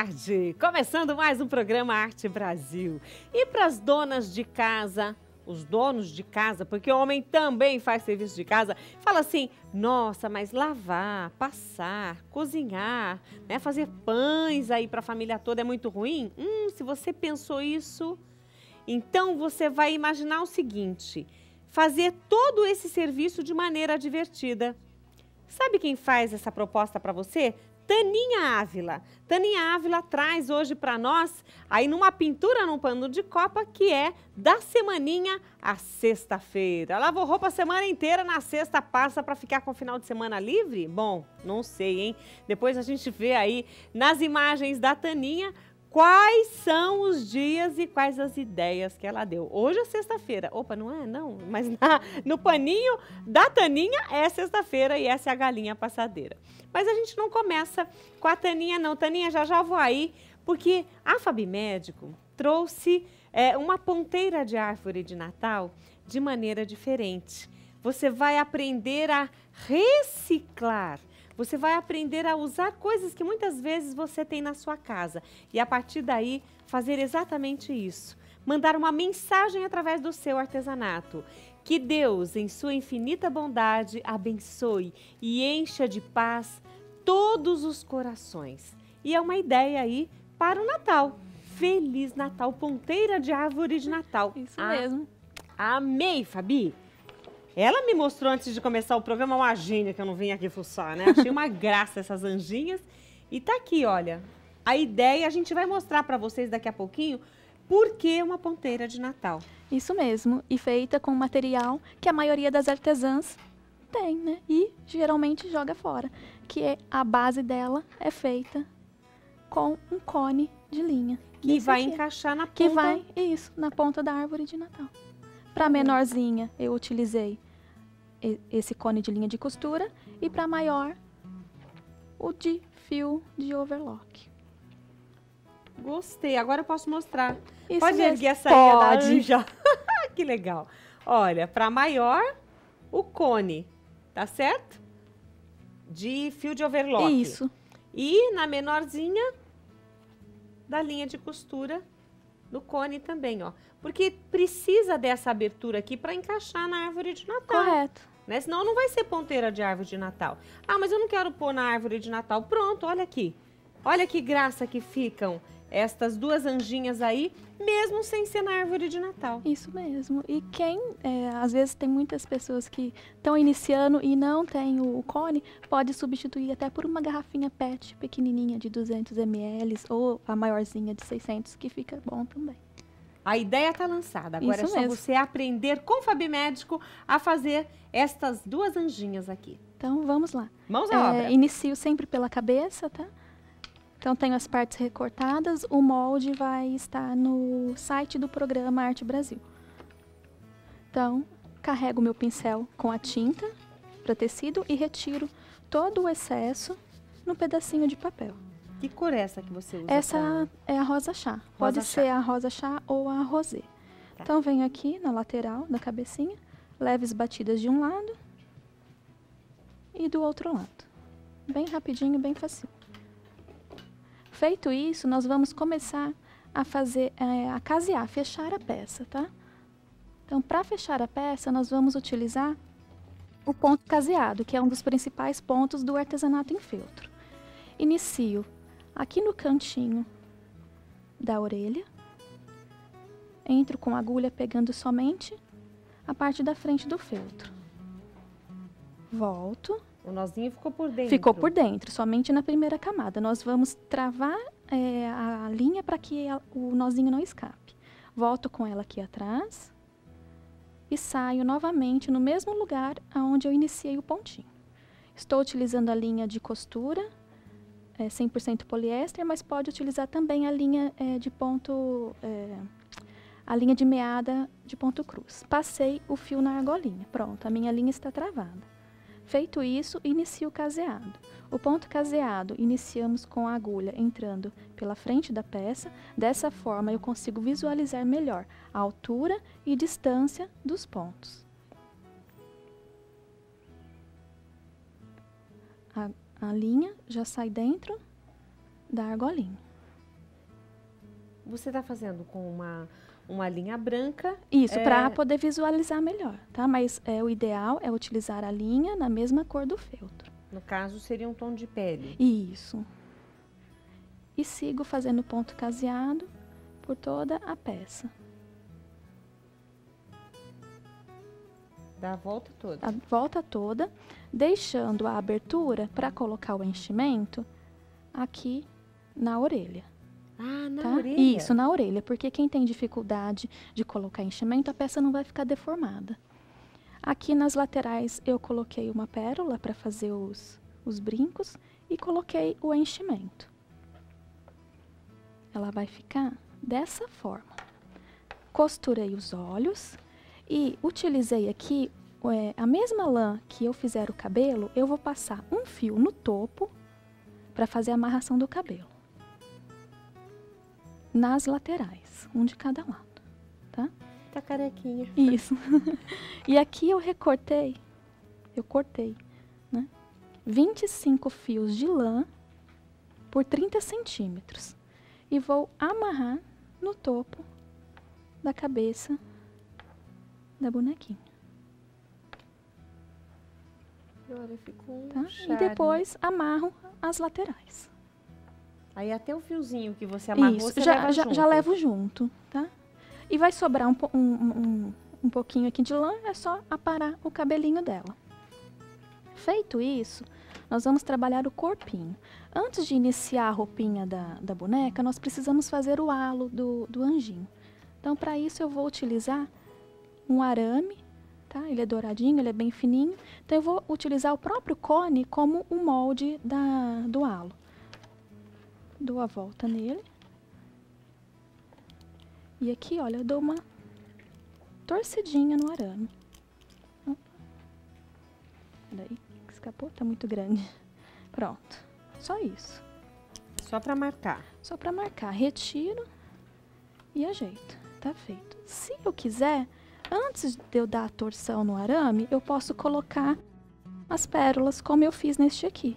tarde! Começando mais um programa Arte Brasil. E para as donas de casa, os donos de casa, porque o homem também faz serviço de casa, fala assim, nossa, mas lavar, passar, cozinhar, né, fazer pães aí para a família toda é muito ruim? Se você pensou isso, então você vai imaginar o seguinte, fazer todo esse serviço de maneira divertida. Sabe quem faz essa proposta para você? Taninha Ávila. Taninha Ávila traz hoje para nós, aí numa pintura num pano de copa, que é da semaninha à sexta-feira. Lavou roupa a semana inteira, na sexta passa para ficar com o final de semana livre? Bom, não sei, hein? Depois a gente vê aí nas imagens da Taninha quais são os dias e quais as ideias que ela deu. Hoje é sexta-feira. Opa, não é? Não. Mas no paninho da Taninha é sexta-feira e essa é a galinha passadeira. Mas a gente não começa com a Taninha, não. Taninha, já vou aí, porque a Fabi Médico trouxe uma ponteira de árvore de Natal de maneira diferente. Você vai aprender a reciclar. Você vai aprender a usar coisas que muitas vezes você tem na sua casa. E a partir daí, fazer exatamente isso. Mandar uma mensagem através do seu artesanato. Que Deus, em sua infinita bondade, abençoe e encha de paz todos os corações. E é uma ideia aí para o Natal. Feliz Natal, ponteira de árvore de Natal. Isso mesmo. Amei, Fabi. Ela me mostrou antes de começar o programa uma anjinha que eu não vim aqui fuçar, né? Achei uma graça essas anjinhas. E tá aqui, olha, a ideia, a gente vai mostrar para vocês daqui a pouquinho por que uma ponteira de Natal. Isso mesmo, e feita com material que a maioria das artesãs tem, né? E geralmente joga fora, que a base dela é feita com um cone de linha. Que vai encaixar na ponta. Que vai, isso, na ponta da árvore de Natal. Para menorzinha, eu utilizei esse cone de linha de costura e para maior, o de fio de overlock. Gostei, agora eu posso mostrar. Isso Pode mesmo. erguer a sainha da Pode. anja. Que legal. Olha, para maior, o cone, tá certo? De fio de overlock. Isso. E na menorzinha, da linha de costura, no cone também, ó. Porque precisa dessa abertura aqui para encaixar na árvore de Natal. Correto. Né? Senão não vai ser ponteira de árvore de Natal. Ah, mas eu não quero pôr na árvore de Natal. Pronto, olha aqui. Olha que graça que ficam estas duas anjinhas aí, mesmo sem ser na árvore de Natal. Isso mesmo. E às vezes tem muitas pessoas que estão iniciando e não tem o cone, pode substituir até por uma garrafinha PET pequenininha de 200 ml ou a maiorzinha de 600, que fica bom também. A ideia está lançada. Agora Isso é só mesmo. você aprender com o Fabi Médico a fazer estas duas anjinhas aqui. Então, vamos lá. Mãos à obra. Inicio sempre pela cabeça, tá? Então, tenho as partes recortadas. O molde vai estar no site do programa Arte Brasil. Então, carrego meu pincel com a tinta para tecido e retiro todo o excesso no pedacinho de papel. Que cor é essa que você usa? Essa é a rosa chá. Pode Rosa ser chá. a rosa chá ou a rosé. Tá. Então, venho aqui na lateral da cabecinha, leves batidas de um lado e do outro lado. Bem rapidinho, bem facinho. Feito isso, nós vamos começar a fazer, a casear, fechar a peça, tá? Então, para fechar a peça, nós vamos utilizar o ponto caseado, que é um dos principais pontos do artesanato em feltro. Inicio aqui no cantinho da orelha, entro com a agulha pegando somente a parte da frente do feltro. Volto. O nozinho ficou por dentro. Ficou por dentro, somente na primeira camada. Nós vamos travar a linha para que o nozinho não escape. Volto com ela aqui atrás e saio novamente no mesmo lugar onde eu iniciei o pontinho. Estou utilizando a linha de costura, 100% poliéster, mas pode utilizar também a linha de ponto, a linha de meada de ponto cruz. Passei o fio na argolinha. Pronto, a minha linha está travada. Feito isso, inicio o caseado. O ponto caseado, iniciamos com a agulha entrando pela frente da peça. Dessa forma, eu consigo visualizar melhor a altura e distância dos pontos. A linha já sai dentro da argolinha. Você está fazendo com uma linha branca. Isso, para poder visualizar melhor, tá? Mas o ideal é utilizar a linha na mesma cor do feltro. No caso, seria um tom de pele. Isso. E sigo fazendo ponto caseado por toda a peça. Dá a volta toda. A volta toda, deixando a abertura para colocar o enchimento aqui na orelha. Ah, na Tá? orelha? Isso, na orelha, porque quem tem dificuldade de colocar enchimento, a peça não vai ficar deformada. Aqui nas laterais eu coloquei uma pérola para fazer os brincos e coloquei o enchimento. Ela vai ficar dessa forma. Costurei os olhos e utilizei aqui a mesma lã que eu fizer o cabelo, eu vou passar um fio no topo para fazer a amarração do cabelo. Nas laterais, um de cada lado, tá? Tá carequinha. Isso. E aqui eu cortei, né? 25 fios de lã por 30 centímetros. E vou amarrar no topo da cabeça da bonequinha. Olha, ficou Tá? charme. E depois amarro as laterais. Aí até o fiozinho que você amarrou, Isso, você leva junto. já levo junto, tá? E vai sobrar um pouquinho aqui de lã, é só aparar o cabelinho dela. Feito isso, nós vamos trabalhar o corpinho. Antes de iniciar a roupinha da boneca, nós precisamos fazer o halo do anjinho. Então, para isso, eu vou utilizar um arame, tá? Ele é douradinho, ele é bem fininho. Então, eu vou utilizar o próprio cone como o molde do halo. Dou a volta nele. E aqui, olha, eu dou uma torcidinha no arame. Peraí, escapou, tá muito grande. Pronto, só isso. Só para marcar. Só para marcar, retiro e ajeito, tá feito. Se eu quiser, antes de eu dar a torção no arame, eu posso colocar as pérolas como eu fiz neste aqui.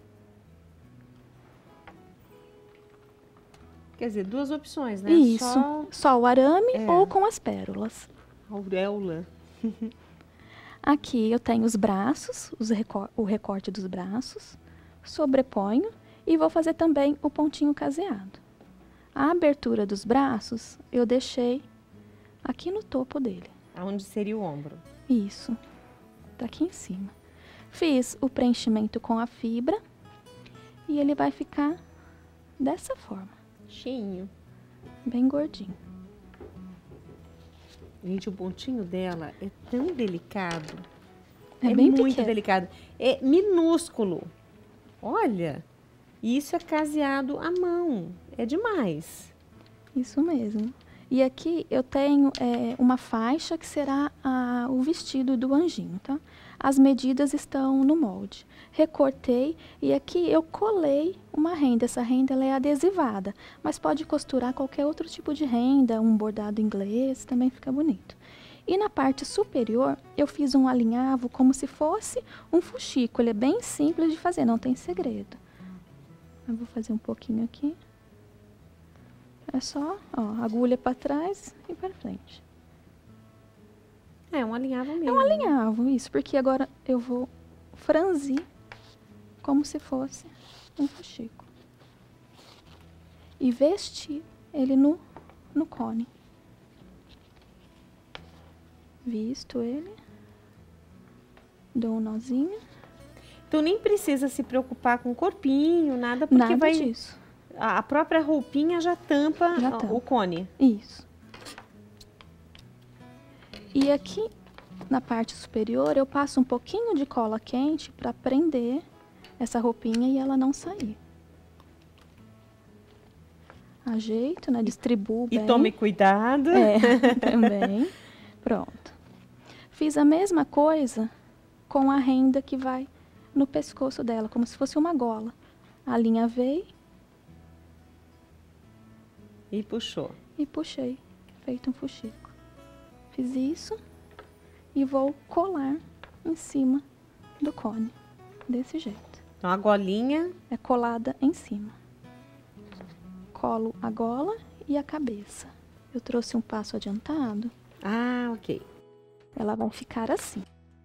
Quer dizer, duas opções, né? Isso, só o arame ou com as pérolas. Auréola. Aqui eu tenho os braços, o recorte dos braços, sobreponho e vou fazer também o pontinho caseado. A abertura dos braços eu deixei aqui no topo dele. Aonde seria o ombro. Isso, tá aqui em cima. Fiz o preenchimento com a fibra e ele vai ficar dessa forma. Cheinho. Bem gordinho. Gente, o pontinho dela é tão delicado. É bem muito pequeno. delicado. É minúsculo. Olha, isso é caseado à mão. É demais. Isso mesmo. E aqui eu tenho uma faixa que será o vestido do anjinho, tá? As medidas estão no molde. Recortei e aqui eu colei uma renda. Essa renda ela é adesivada, mas pode costurar qualquer outro tipo de renda, um bordado inglês, também fica bonito. E na parte superior eu fiz um alinhavo como se fosse um fuxico. Ele é bem simples de fazer, não tem segredo. Eu vou fazer um pouquinho aqui. É só, ó, agulha para trás e para frente. É um alinhavo mesmo. É um alinhavo, isso, porque agora eu vou franzir como se fosse um fuxico. E vestir ele no cone. Visto ele. Dou um nozinho. Então nem precisa se preocupar com o corpinho, nada, porque Nada vai... disso. A própria roupinha já tampa, o cone. Isso. E aqui na parte superior eu passo um pouquinho de cola quente para prender essa roupinha e ela não sair. Ajeito, né? Distribuo bem. E tome cuidado. Também. Pronto. Fiz a mesma coisa com a renda que vai no pescoço dela, como se fosse uma gola. Alinhavei. E puxou. E puxei, feito um fuxico. Fiz isso e vou colar em cima do cone, desse jeito. Então a golinha... É colada em cima. Colo a gola e a cabeça. Eu trouxe um passo adiantado. Ah, ok. Ela vai ficar assim.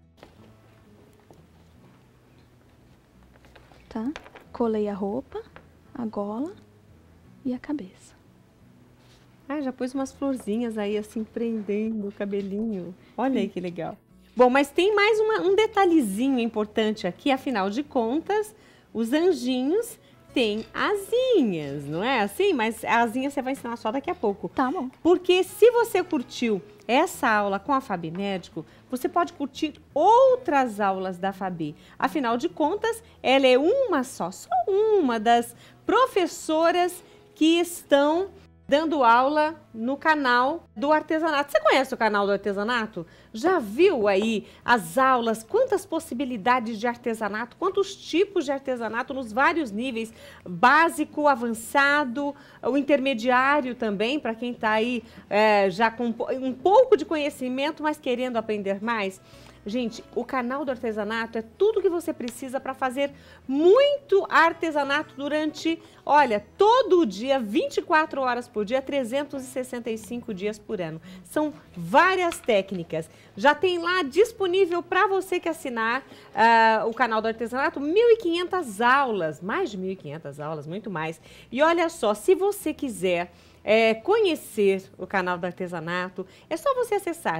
Tá? Colei a roupa, a gola e a cabeça. Ah, já pus umas florzinhas aí, assim, prendendo o cabelinho. Olha aí que legal. Bom, mas tem mais um detalhezinho importante aqui, afinal de contas, os anjinhos têm asinhas, não é assim? Mas a asinha você vai ensinar só daqui a pouco. Tá bom. Porque se você curtiu essa aula com a Fabi Médico, você pode curtir outras aulas da Fabi. Afinal de contas, ela é uma só uma das professoras que estão dando aula no canal do artesanato. Você conhece o canal do artesanato? Já viu aí as aulas? Quantas possibilidades de artesanato? Quantos tipos de artesanato nos vários níveis? Básico, avançado, o intermediário também, para quem está aí já com um pouco de conhecimento, mas querendo aprender mais. Gente, o canal do artesanato é tudo que você precisa para fazer muito artesanato durante, olha, todo o dia, 24 horas por dia, 365 dias por ano. São várias técnicas. Já tem lá disponível para você que assinar o canal do artesanato 1.500 aulas, mais de 1.500 aulas, muito mais. E olha só, se você quiser conhecer o canal do artesanato, é só você acessar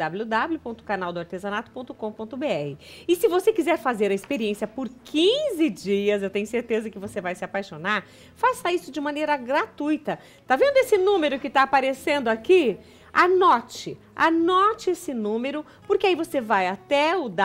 www.canaldoartesanato.com.br. E se você quiser fazer a experiência por 15 dias, eu tenho certeza que você vai se apaixonar, faça isso de maneira gratuita. Tá vendo esse número que está aparecendo aqui? Anote esse número, porque aí você vai até o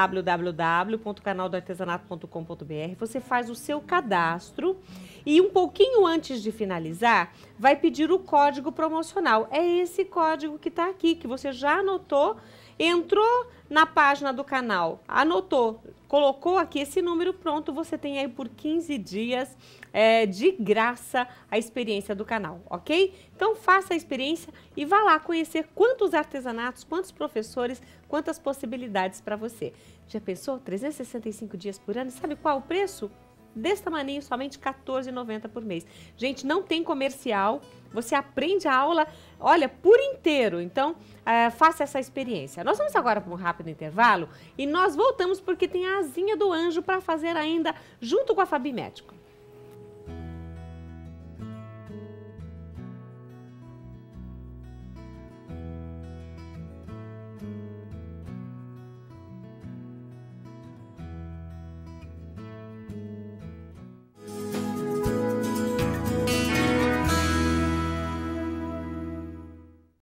www.canaldoartesanato.com.br, você faz o seu cadastro e um pouquinho antes de finalizar, vai pedir o código promocional. É esse código que está aqui, que você já anotou, entrou na página do canal, anotou, colocou aqui esse número, pronto, você tem aí por 15 dias de graça a experiência do canal, ok? Então faça a experiência e vá lá conhecer quantos artesanatos, quantos professores, quantas possibilidades para você. Já pensou? 365 dias por ano, sabe qual o preço? Desse tamanho, somente R$ 14,90 por mês. Gente, não tem comercial, você aprende a aula, olha, por inteiro. Então, faça essa experiência. Nós vamos agora para um rápido intervalo e nós voltamos porque tem a asinha do anjo para fazer ainda junto com a Fabi Médico.